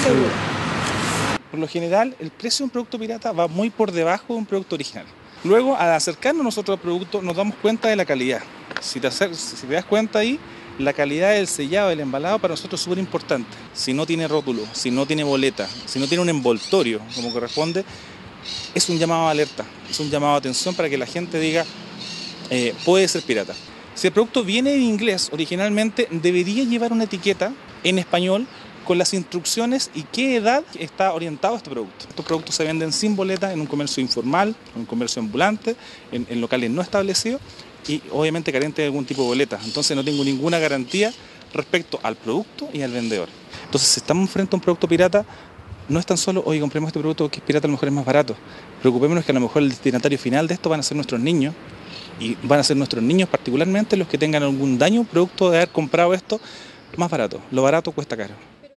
seguro. Por lo general, el precio de un producto pirata va muy por debajo de un producto original. Luego, al acercarnos nosotros al producto, nos damos cuenta de la calidad. Si te das cuenta ahí, la calidad del sellado, del embalado, para nosotros es súper importante. Si no tiene rótulo, si no tiene boleta, si no tiene un envoltorio como corresponde, es un llamado de alerta, es un llamado de atención para que la gente diga, puede ser pirata. Si el producto viene en inglés originalmente, debería llevar una etiqueta en español con las instrucciones y qué edad está orientado a este producto. Estos productos se venden sin boleta en un comercio informal, en un comercio ambulante, en locales no establecidos y obviamente carente de algún tipo de boleta. Entonces no tengo ninguna garantía respecto al producto y al vendedor. Entonces, si estamos frente a un producto pirata, no es tan solo, oye, compremos este producto que es pirata, a lo mejor es más barato. Preocupémonos que a lo mejor el destinatario final de esto van a ser nuestros niños, y van a ser nuestros niños particularmente los que tengan algún daño producto de haber comprado esto más barato. Lo barato cuesta caro.